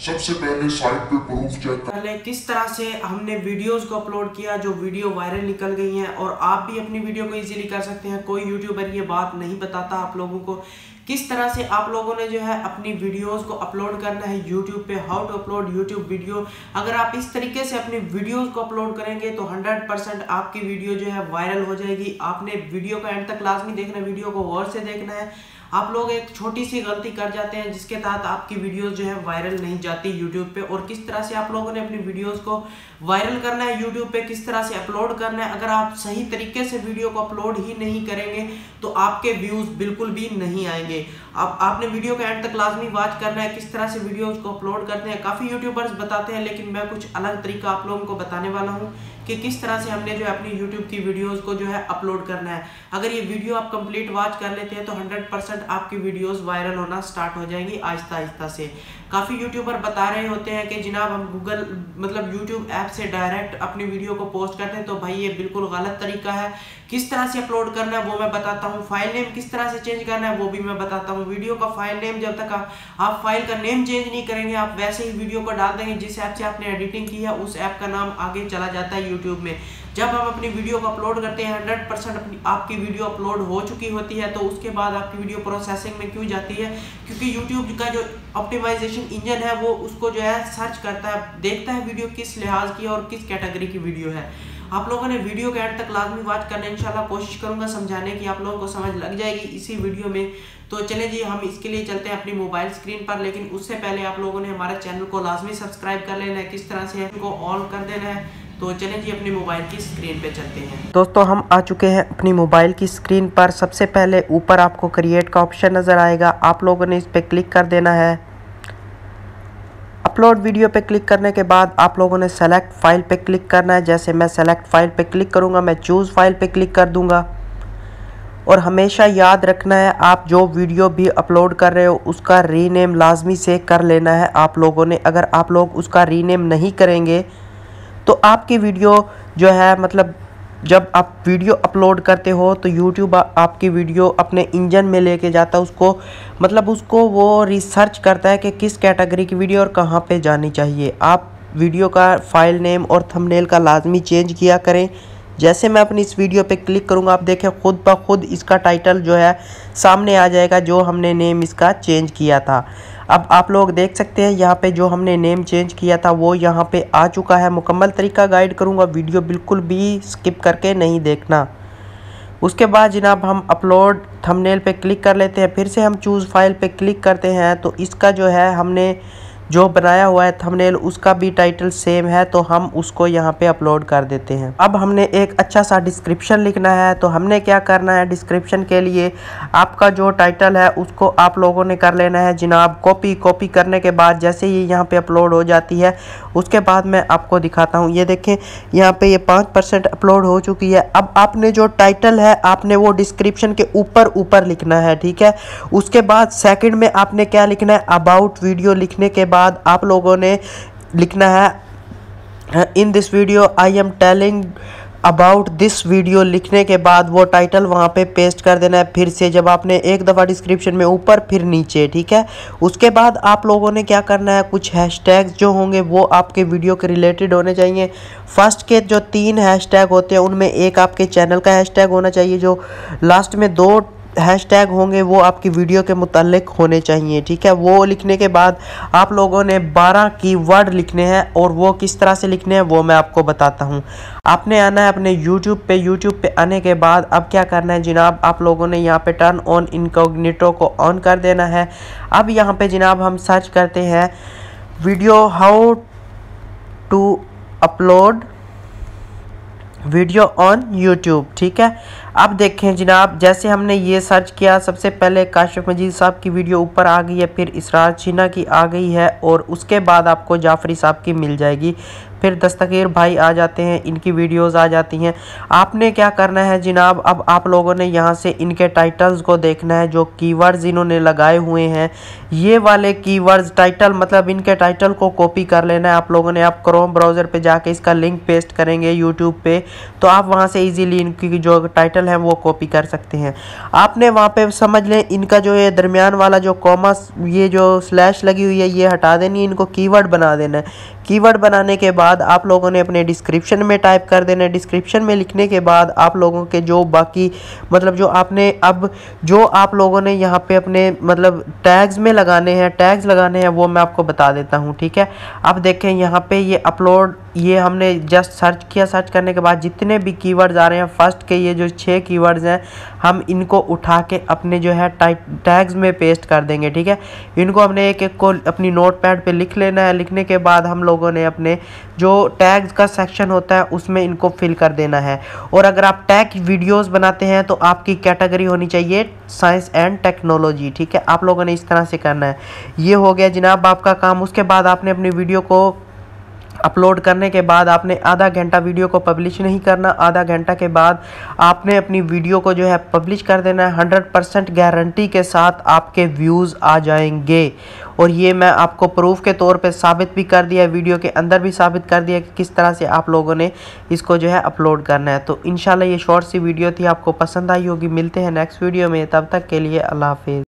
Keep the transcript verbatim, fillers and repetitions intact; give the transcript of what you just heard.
सबसे पहले साइट पे प्रूफ चेक पहले किस तरह से हमने वीडियोस को अपलोड किया जो वीडियो वायरल निकल गई हैं, और आप भी अपनी वीडियो को इजीली कर सकते हैं। कोई यूट्यूबर ये बात नहीं बताता आप लोगों को किस तरह से आप लोगों ने जो है अपनी वीडियोस को अपलोड करना है यूट्यूब पे। How to upload YouTube video. अगर आप इस तरीके से अपनी वीडियोस को अपलोड करेंगे तो हंड्रेड परसेंट आपकी वीडियो जो है वायरल हो जाएगी। आपने वीडियो का एंड तक लाजमी देखना है, वीडियो को गौर से देखना है। आप लोग एक छोटी सी गलती कर जाते हैं जिसके तहत आपकी वीडियोस जो है वायरल नहीं जाती यूट्यूब पे। और किस तरह से आप लोगों ने अपनी वीडियोस को वायरल करना है यूट्यूब पे, किस तरह से अपलोड करना है। अगर आप सही तरीके से वीडियो को अपलोड ही नहीं करेंगे तो आपके व्यूज बिल्कुल भी नहीं आएंगे। आप आपने वीडियो का एंड तक लाजमी वॉच करना है किस तरह से वीडियोस को अपलोड करते हैं। काफ़ी यूट्यूबर्स बताते हैं, लेकिन मैं कुछ अलग तरीका आप लोगों को बताने वाला हूँ कि किस तरह से हमने जो है अपनी यूट्यूब की वीडियोस को जो है अपलोड करना है। अगर ये वीडियो आप कंप्लीट वॉच कर लेते हैं तो हंड्रेड परसेंट आपकी वीडियोस वायरल होना स्टार्ट हो जाएंगी आहिस्ता आहिस्ता से। काफ़ी यूट्यूबर बता रहे होते हैं कि जनाब हम गूगल मतलब यूट्यूब ऐप से डायरेक्ट अपनी वीडियो को पोस्ट करते हैं, तो भाई ये बिल्कुल गलत तरीका है। किस तरह से अपलोड करना है वो मैं बताता हूँ। फाइल नेम किस तरह से चेंज करना है वो भी मैं बताता हूँ। वीडियो का फाइल नेम जब तक आप, आप फाइल का नेम चेंज नहीं करेंगे, आप वैसे ही वीडियो को डाल देंगे जिस ऐप से आपने एडिटिंग की है उस ऐप का नाम आगे चला जाता है यूट्यूब में। जब हम अपनी वीडियो को अपलोड करते हैं हंड्रेड परसेंट अपनी आपकी वीडियो अपलोड हो चुकी होती है, तो उसके बाद आपकी वीडियो प्रोसेसिंग में क्यों जाती है? क्योंकि यूट्यूब का जो ऑप्टिमाइजेशन इंजन है वो उसको जो है सर्च करता है, देखता है वीडियो किस लिहाज की और किस कैटेगरी की वीडियो है। आप लोगों ने वीडियो के एंड तक लाजमी वॉच करना, इंशाल्लाह कोशिश करूंगा समझाने की, आप लोगों को समझ लग जाएगी इसी वीडियो में। तो चले जी हम इसके लिए चलते हैं अपनी मोबाइल स्क्रीन पर, लेकिन उससे पहले आप लोगों ने हमारे चैनल को लाजमी सब्सक्राइब कर लेना है। किस तरह से इनको ऑन कर देना है, तो चलें जी अपनी मोबाइल की स्क्रीन पे चलते हैं। दोस्तों हम आ चुके हैं अपनी मोबाइल की स्क्रीन पर। सबसे पहले ऊपर आपको क्रिएट का ऑप्शन नज़र आएगा, आप लोगों ने इस पर क्लिक कर देना है। अपलोड वीडियो पे क्लिक करने के बाद आप लोगों ने सेलेक्ट फाइल पे क्लिक करना है। जैसे मैं सेलेक्ट फाइल पे क्लिक करूँगा, मैं चूज़ फाइल पे क्लिक कर दूँगा। और हमेशा याद रखना है आप जो वीडियो भी अपलोड कर रहे हो उसका रीनेम लाजमी से कर लेना है आप लोगों ने। अगर आप लोग उसका रीनेम नहीं करेंगे तो आपकी वीडियो जो है मतलब जब आप वीडियो अपलोड करते हो तो यूट्यूब आपकी वीडियो अपने इंजन में लेके जाता है उसको, मतलब उसको वो रिसर्च करता है कि किस कैटेगरी की वीडियो और कहाँ पे जानी चाहिए। आप वीडियो का फाइल नेम और थंबनेल का लाजमी चेंज किया करें। जैसे मैं अपनी इस वीडियो पे क्लिक करूँगा, आप देखें खुद ब खुद इसका टाइटल जो है सामने आ जाएगा जो हमने नेम इसका चेंज किया था। अब आप लोग देख सकते हैं यहाँ पे जो हमने नेम चेंज किया था वो यहाँ पे आ चुका है। मुकम्मल तरीका गाइड करूँगा, वीडियो बिल्कुल भी स्किप करके नहीं देखना। उसके बाद जनाब हम अपलोड थंबनेल पे क्लिक कर लेते हैं। फिर से हम चूज़ फाइल पे क्लिक करते हैं तो इसका जो है हमने जो बनाया हुआ है थंबनेल उसका भी टाइटल सेम है, तो हम उसको यहाँ पे अपलोड कर देते हैं। अब हमने एक अच्छा सा डिस्क्रिप्शन लिखना है, तो हमने क्या करना है डिस्क्रिप्शन के लिए आपका जो टाइटल है उसको आप लोगों ने कर लेना है जनाब कॉपी। कॉपी करने के बाद जैसे ये यहाँ पे अपलोड हो जाती है उसके बाद मैं आपको दिखाता हूँ। ये देखें यहाँ पे ये पाँच परसेंट अपलोड हो चुकी है। अब आपने जो टाइटल है आपने वो डिस्क्रिप्शन के ऊपर ऊपर लिखना है, ठीक है। उसके बाद सेकंड में आपने क्या लिखना है, अबाउट वीडियो लिखने के बाद आप लोगों ने लिखना है in this video I am telling about this video. लिखने के बाद वो टाइटल वहाँ पे पेस्ट कर देना है। फिर से जब आपने एक दफ़ा डिस्क्रिप्शन में ऊपर फिर नीचे, ठीक है। उसके बाद आप लोगों ने क्या करना है, कुछ हैशटैग्स जो होंगे वो आपके वीडियो के रिलेटेड होने चाहिए। फर्स्ट के जो तीन हैशटैग होते हैं उनमें एक आपके चैनल का हैशटैग होना चाहिए, जो लास्ट में दो हैशटैग होंगे वो आपकी वीडियो के मुताल्लिक होने चाहिए, ठीक है। वो लिखने के बाद आप लोगों ने बारह कीवर्ड लिखने हैं, और वो किस तरह से लिखने हैं वो मैं आपको बताता हूँ। आपने आना है अपने यूट्यूब पे। यूट्यूब पे आने के बाद अब क्या करना है जनाब, आप लोगों ने यहाँ पे टर्न ऑन इनकॉग्निटो को ऑन कर देना है। अब यहाँ पे जनाब हम सर्च करते हैं video how to upload video on YouTube, ठीक है। अब देखें जनाब जैसे हमने ये सर्च किया, सबसे पहले काशिफ मजीद साहब की वीडियो ऊपर आ गई है, फिर इसरार चीना की आ गई है, और उसके बाद आपको जाफरी साहब की मिल जाएगी। फिर दस्तगीर भाई आ जाते हैं, इनकी वीडियोस आ जाती हैं। आपने क्या करना है जनाब, अब आप लोगों ने यहाँ से इनके टाइटल्स को देखना है, जो कीवर्ड्स इन्होंने लगाए हुए हैं, ये वाले कीवर्ड्स टाइटल, मतलब इनके टाइटल को कॉपी कर लेना है आप लोगों ने। आप क्रोम ब्राउज़र पे जाके इसका लिंक पेस्ट करेंगे यूट्यूब पे, तो आप वहाँ से इजीली इनकी जो टाइटल है वो कॉपी कर सकते हैं। आपने वहाँ पे समझ लें इनका जो ये दरमियान वाला जो कॉमा, ये जो स्लैश लगी हुई है, ये हटा देनी है, इनको कीवर्ड बना देना है। कीवर्ड बनाने के बाद आप लोगों ने अपने डिस्क्रिप्शन में टाइप कर देना है। डिस्क्रिप्शन में लिखने के बाद आप लोगों के जो बाकी मतलब जो आपने अब जो आप लोगों ने यहाँ पे अपने मतलब टैग्स में लगाने हैं, टैग्स लगाने हैं, वो मैं आपको बता देता हूँ, ठीक है। अब देखें यहाँ पे ये अपलोड, ये हमने जस्ट सर्च किया, सर्च करने के बाद जितने भी कीवर्ड्स आ रहे हैं, फर्स्ट के ये जो छः कीवर्ड्स हैं, हम इनको उठा के अपने जो है टैग्स में पेस्ट कर देंगे, ठीक है। इनको हमने एक एक को अपनी नोट पैड पर लिख लेना है। लिखने के बाद हम लोगों ने अपने जो टैग्स का सेक्शन होता है उसमें इनको फिल कर देना है। और अगर आप टैग वीडियोस बनाते हैं तो आपकी कैटेगरी होनी चाहिए साइंस एंड टेक्नोलॉजी, ठीक है। आप लोगों ने इस तरह से करना है। ये हो गया जनाब आपका काम। उसके बाद आपने अपनी वीडियो को अपलोड करने के बाद आपने आधा घंटा वीडियो को पब्लिश नहीं करना। आधा घंटा के बाद आपने अपनी वीडियो को जो है पब्लिश कर देना है। हंड्रेड परसेंट गारंटी के साथ आपके व्यूज़ आ जाएंगे। और ये मैं आपको प्रूफ के तौर पे साबित भी कर दिया, वीडियो के अंदर भी साबित कर दिया कि किस तरह से आप लोगों ने इसको जो है अपलोड करना है। तो इंशाल्लाह ये शॉर्ट सी वीडियो थी, आपको पसंद आई होगी। मिलते हैं नेक्स्ट वीडियो में, तब तक के लिए अल्लाह हाफिज़।